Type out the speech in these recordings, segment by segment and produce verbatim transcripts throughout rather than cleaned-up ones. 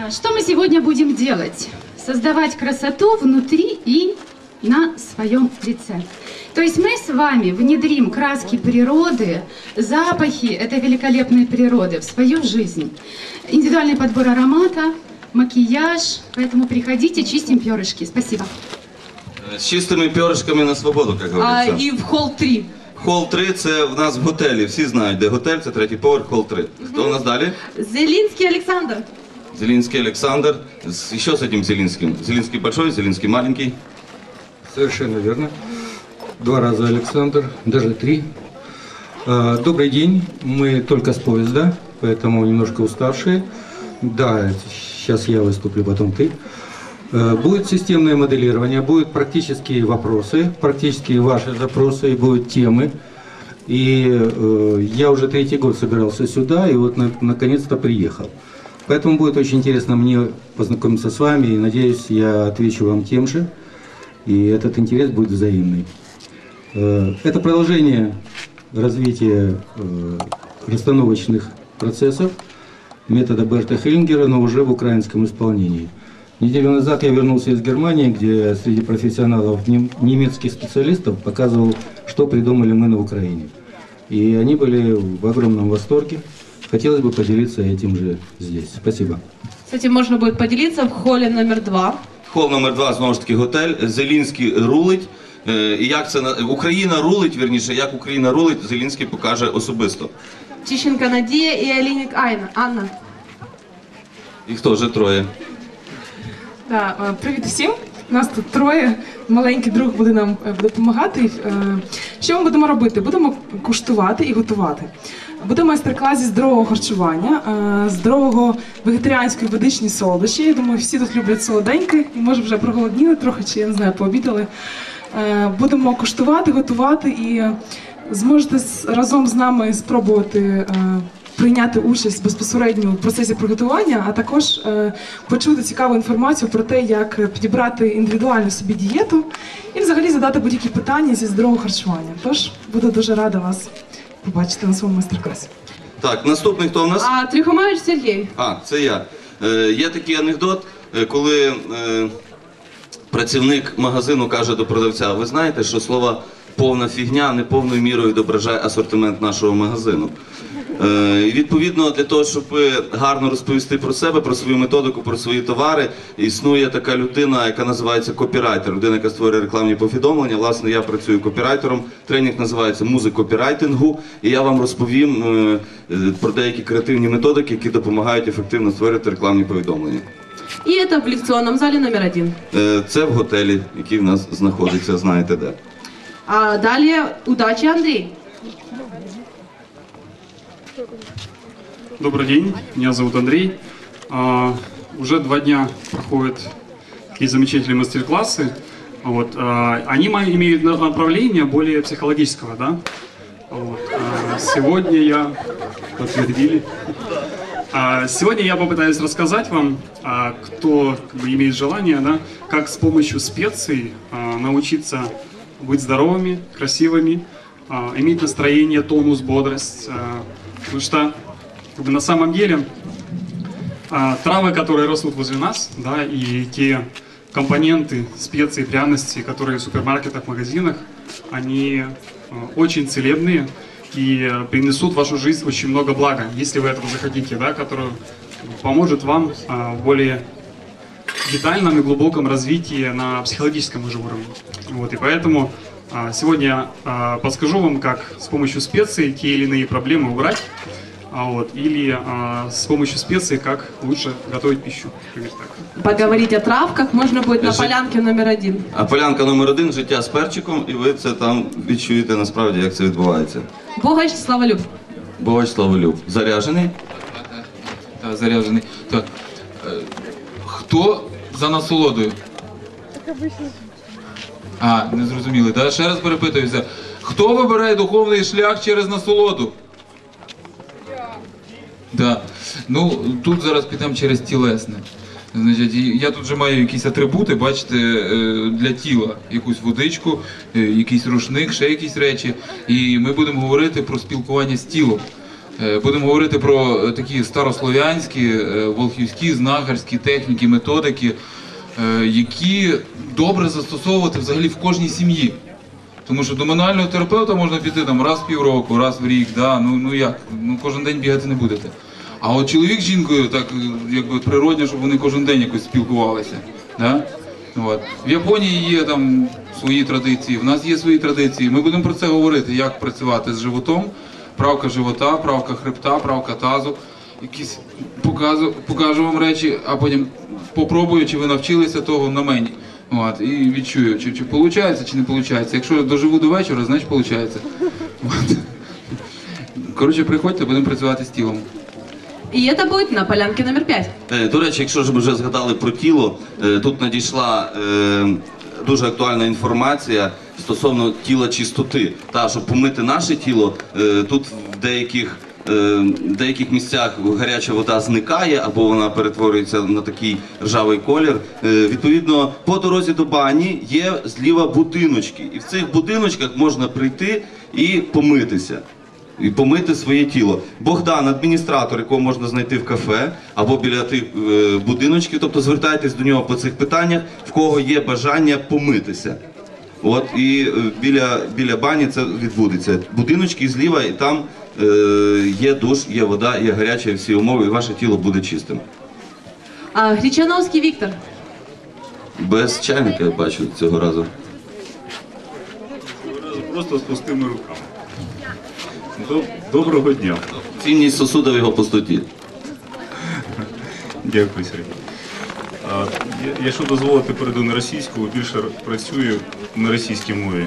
Что мы сегодня будем делать? Создавать красоту внутри и на своем лице. То есть мы с вами внедрим краски природы, запахи этой великолепной природы в свою жизнь. Индивидуальный подбор аромата, макияж. Поэтому приходите, чистим перышки. Спасибо. З чистими перышками на свободу, як А, говориться. і в хол три. Хол три – це в нас в готелі. Всі знають, де готель, це третій поверх, хол три. Хто у нас далі? Зелінський Олександр. Зелинский Александр. С- Еще с этим Зелинским. Зелинский большой, Зелинский маленький. Совершенно верно. Два раза Александр, даже три. А, Добрый день. Мы только с поезда, поэтому немножко уставшие. Да, сейчас я выступлю, потом ты. А, Будет системное моделирование, будут практические вопросы, практические ваши запросы, и будут темы. И э, я уже третий год собирался сюда, и вот на- наконец-то приехал. Поэтому будет очень интересно мне познакомиться с вами, и надеюсь, я отвечу вам тем же, и этот интерес будет взаимный. Э, Это продолжение развития э, расстановочных процессов, метода Берта Хеллингера, но уже в украинском исполнении. Неделю назад я вернулся из Германии, где среди профессионалов нем- немецких специалистов показывал, что придумали мы на Украине. И они были в огромном восторге. Хотелось бы поделиться этим же здесь. Спасибо. С этим можно будет поделиться в холле номер два. Хол номер два, знову ж таки, готель. Зелінський рулить. Е, І як це на- Україна рулить, вірніше, як Україна рулить, Зелінський покаже особисто. Тищенко Надія і Алінік Айна. Анна. І хто вже троє? Да, е, привіт всім. Нас тут троє. Маленький друг буде нам е, допомагати. Е, Що ми будемо робити? Будемо куштувати і готувати. Буде майстер-клас зі здорового харчування, е, здорового вегетаріанської ведичні солодощі. Я думаю, всі тут люблять солоденьке і може вже проголодніли трохи, чи я не знаю, пообідали. Е, Будемо куштувати, готувати і зможете з- разом з нами спробувати е, прийняти участь безпосередньо в процесі приготування, а також е, почути цікаву інформацію про те, як підібрати індивідуальну собі дієту і взагалі задати будь-які питання зі здорового харчування. Тож буду дуже рада вас побачити на своєму майстер-класі. Так, наступний хто у нас? А Трюхомович Сергій. А, це я. Е, Є такий анекдот, е, коли е, працівник магазину каже до продавця: ви знаєте, що слово повна фігня не повною мірою відображає асортимент нашого магазину. Е, І відповідно для того, щоб гарно розповісти про себе, про свою методику, про свої товари, існує така людина, яка називається копірайтер, людина, яка створює рекламні повідомлення. Власне, я працюю копірайтером, тренінг називається «Музик копірайтингу», і я вам розповім е, е, про деякі креативні методики, які допомагають ефективно створювати рекламні повідомлення. І це в лекційному залі номер один. Е, Це в готелі, який в нас знаходиться, знаєте де. А далі удачі Андрій. Добрый день, меня зовут Андрей. А, уже два дня проходят такие замечательные мастер-классы. Вот, а, они ма- имеют на- направление более психологического, да? Вот, а, сегодня я подтвердили. А, сегодня я попытаюсь рассказать вам, а, кто как бы, имеет желание, да, как с помощью специй а, научиться быть здоровыми, красивыми, а, иметь настроение, тонус, бодрость. а, потому что как бы, на самом деле а, травы, которые растут возле нас, да, и те компоненты, специи, пряности, которые в супермаркетах, магазинах, они а, очень целебные и а, принесут в вашу жизнь очень много блага, если вы этого захотите, да, которое поможет вам а, в более детальном и глубоком развитии на психологическом уже уровне. Вот, и поэтому а, сегодня я а, подскажу вам, как с помощью специй те или иные проблемы убрать, а, вот, или а, с помощью специй, как лучше готовить пищу. Например, так. Поговорить о травках можна буде на Жи- полянці номер один. А полянка номер один – життя з перчиком, і ви це там відчуєте насправді, як це відбувається. Богач Славолюб. Богач Славолюб. Заряджений? Так, заряджений. Так. Е, Хто за насолодою? А, не зрозуміли, так? Ще раз перепитуюся. Хто вибирає духовний шлях через насолоду? Я. Да. Ну, тут зараз підемо через тілесне. Значить, і я тут вже маю якісь атрибути, бачите, е, для тіла. Якусь водичку, е, якийсь рушник, ще якісь речі. І ми будемо говорити про спілкування з тілом. Е, Будемо говорити про е, такі старослов'янські, е, волхівські, знахарські техніки, методики, е, які добре застосовувати взагалі в кожній сім'ї. Тому що до мануального терапевта можна піти там раз в півроку, раз в рік, да, ну, ну як, ну кожен день бігати не будете. А от чоловік з жінкою, так якби природно, щоб вони кожен день якось спілкувалися. Да? От. В Японії є там свої традиції, в нас є свої традиції. Ми будемо про це говорити, як працювати з животом, правка живота, правка хребта, правка тазу. Якісь показу, покажу вам речі, а потім попробую, чи ви навчилися того на мені. От, і відчую, чи, чи виходить, чи не виходить. Якщо доживу до вечора, значить виходить. От. Коротше, приходьте, будемо працювати з тілом. И это будет на полянке номер пять. Е, До речі, якщо ж ми вже згадали про тіло, е, тут надійшла е, дуже актуальна інформація стосовно тіла чистоти. Та, щоб помити наше тіло, е, тут в деяких, е, в деяких місцях гаряча вода зникає або вона перетворюється на такий ржавий колір. Е, Відповідно, по дорозі до бані є зліва будиночки. І в цих будиночках можна прийти і помитися. І помити своє тіло. Богдан, адміністратор, якого можна знайти в кафе або біля тих е, будиночків, тобто звертайтесь до нього по цих питаннях, в кого є бажання помитися. От, і е, біля, біля бані це відбудеться. Будиночки зліва, і там е, є душ, є вода, є гаряча, всі умови, і ваше тіло буде чистим. А, Гречановский Виктор. Без чайника, я бачу, цього разу. Просто з пустими руками. Доброго дня. Цінність сосуда в його пустоті. Дякую, Сергій. А, я- Якщо дозволите, перейду на російську, більше працюю на російській мові.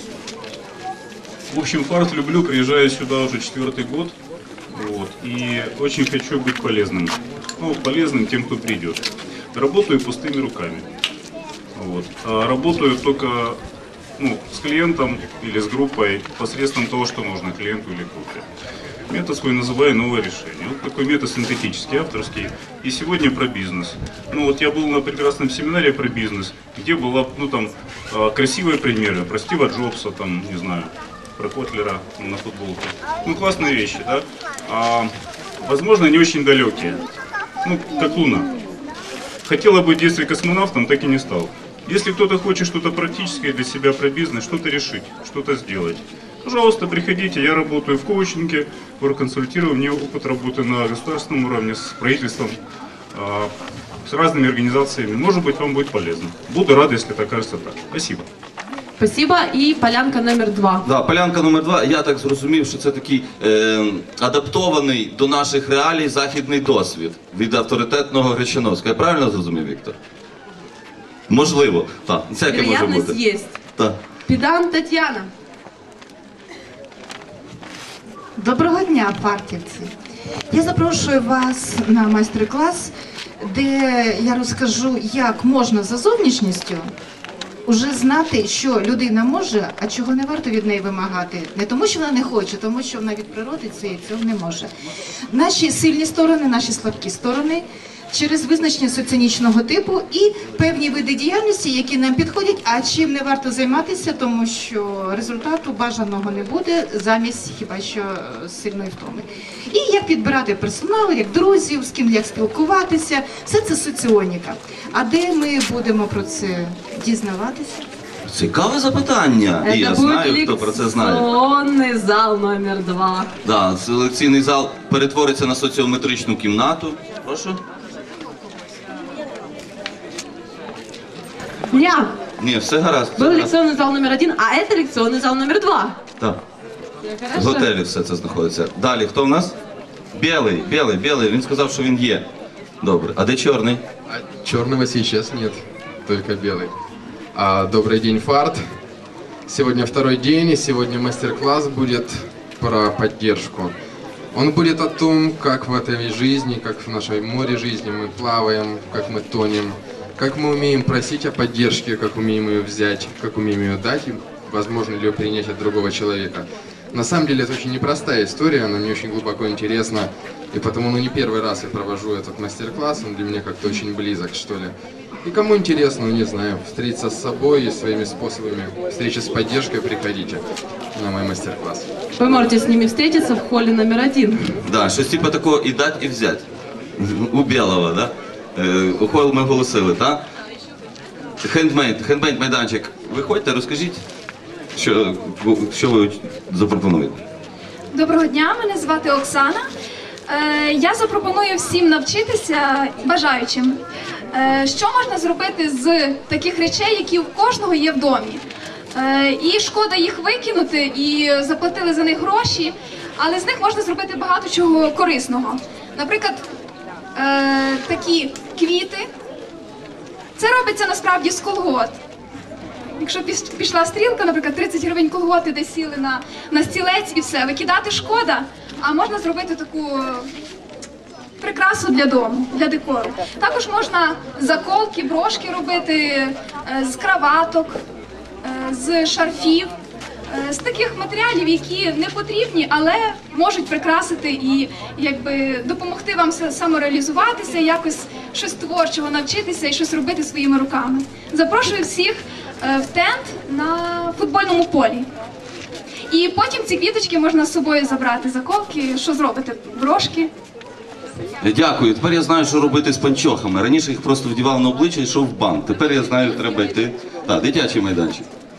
В общем, фарт люблю, приезжаю сюда уже четвертый год. Вот, и очень хочу быть полезным. Ну, полезным тем, кто придет. Работаю пустыми руками. Вот. А работаю только ну, с клиентом или с группой посредством того, что нужно клиенту или группе. Метод свой называю «Новое решение». Вот такой метод синтетический, авторский. И сегодня про бизнес. Ну вот я был на прекрасном семинаре про бизнес, где была, ну там, красивые примеры про Стива Джобса, там, не знаю, про Котлера на футболке. Ну, классные вещи, да? А, возможно, не очень далекие. Ну, как Луна. Хотела быть в детстве космонавтом, так и не стал. Если кто-то хочет что-то практическое для себя про бизнес, что-то решить, что-то сделать, пожалуйста, приходите. Я работаю в коучинге, консультирую. У меня опыт работы на государственном уровне с правительством, с разными организациями. Может быть, вам будет полезно. Буду рад, если это окажется так. Спасибо. Спасибо. И полянка номер два. Да, полянка номер два. Я так зрозумів, що це такий е, адаптований до наших реалій західний досвід від авторитетного Гречановського. Я правильно зрозумів, Віктор? Можливо. Так, всяке може Вероятность бути. есть. Так. Педант Татьяна. Доброго дня, партівці! Я запрошую вас на майстер-клас, де я розкажу, як можна за зовнішністю уже знати, що людина може, а чого не варто від неї вимагати. Не тому, що вона не хоче, тому що вона від природи цієї цього не може. Наші сильні сторони, наші слабкі сторони через визначення соціонічного типу і певні види діяльності, які нам підходять, а чим не варто займатися, тому що результату бажаного не буде замість хіба що сильної втоми. І як підбирати персонал, як друзів, з ким як спілкуватися, все це соціоніка. А де ми будемо про це дізнаватися? Цікаве запитання. І я знаю, хто про це знає. Лекционный зал номер два. Да, лекційний зал перетвориться на соціометричну кімнату. Прошу. Ня. Ні, все гаразд. все Был гаразд. лекционный зал номер один, а это лекционный зал номер два. Так. В готелі все це знаходиться. Далі, хто в нас? Білий, білий, білий. Він сказав, що він є. Добре. А де чорний? А черного сейчас нет, только белый. А, добрый день, Фарт. Сегодня второй день, и сегодня мастер-класс будет про поддержку. Он будет о том, как в этой жизни, как в нашей море жизни мы плаваем, как мы тонем, как мы умеем просить о поддержке, как умеем ее взять, как умеем ее дать, и возможно ли ее принять от другого человека. На самом деле это очень непростая история, она мне очень глубоко интересна, и потому ну, не первый раз я провожу этот мастер-класс, он для меня как-то очень близок, что ли. И кому интересно, ну, не знаю, встретиться с собой и своими способами встречи с поддержкой, приходите на мой мастер-класс. Вы можете с ними встретиться в холле номер один. Да, щось типу такого і дать, і взять. У білого, да? Е, у хол ми оголосили, так? Хендмейд, хендмейд майданчик. Виходьте, розкажіть, що, що ви запропонуєте. Доброго дня, мене звати Оксана. Е, Я запропоную всім навчитися бажаючим, е, що можна зробити з таких речей, які в кожного є в домі. Е, І шкода їх викинути, і заплатили за них гроші, але з них можна зробити багато чого корисного. Наприклад, е, такі квіти. Це робиться насправді з колгот. Якщо піш- пішла стрілка, наприклад, тридцять гривень колготи, де сіли на, на стілець і все, викидати шкода, а можна зробити таку прикрасу для дому, для декору. Також можна заколки, брошки робити е, з краваток, е, з шарфів, е, з таких матеріалів, які не потрібні, але можуть прикрасити і якби допомогти вам са- самореалізуватися, якось щось творчого навчитися і щось робити своїми руками. Запрошую всіх е, в тент на футбольному полі. І потім ці квіточки можна з собою забрати, заколки, що зробите? Брошки. Дякую. Тепер я знаю, що робити з панчохами. Раніше їх просто вдівав на обличчя і йшов в банк. Тепер я знаю, треба йти. Так, дитячий майданчик.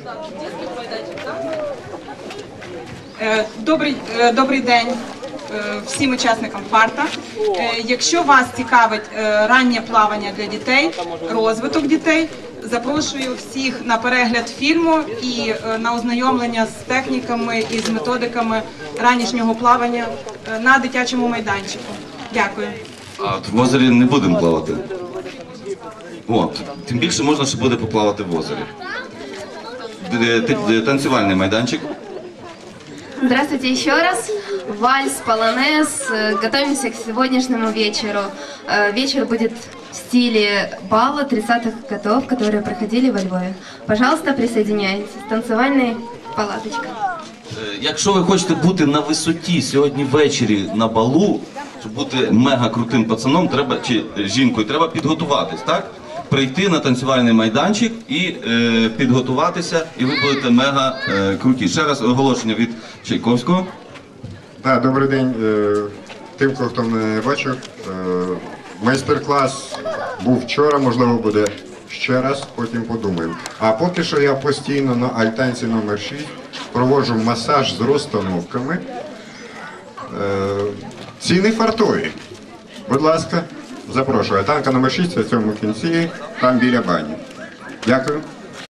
Е, Добрий, е, добрий день е, всім учасникам фарта. Е, Якщо вас цікавить е, раннє плавання для дітей, розвиток дітей, запрошую всіх на перегляд фільму і е, на ознайомлення з техніками і з методиками ранішнього плавання е, на дитячому майданчику. Дякую. А от в озері не будемо плавати. От, тим більше можна ще буде поплавати в озері. Д- д- д- Танцювальний майданчик. Здравствуйте еще раз. Вальс, полонез. Э, Готовимся к сегодняшнему вечеру. Э, Вечер будет в стиле бала тридцатых годов, которые проходили во Львове. Пожалуйста, присоединяйтесь. Танцевальная палаточка. Е, Якщо ви хочете бути на висоті сьогодні ввечері на балу, щоб бути мега крутим пацаном, треба чи жінкою, треба підготуватись, так? Прийти на танцювальний майданчик і е, підготуватися, і ви будете мега е, круті. Ще раз оголошення від Чайковського. Так, добрий день е, тим, хто мене не бачив. Е, Майстер-клас був вчора, можливо, буде ще раз, потім подумаємо. А поки що я постійно на альтанці номер шість проводжу масаж з розстановками. Е, Ціни фартові. Будь ласка, запрошую. Альтанка номер шість, в цьому кінці, там біля бані. Дякую.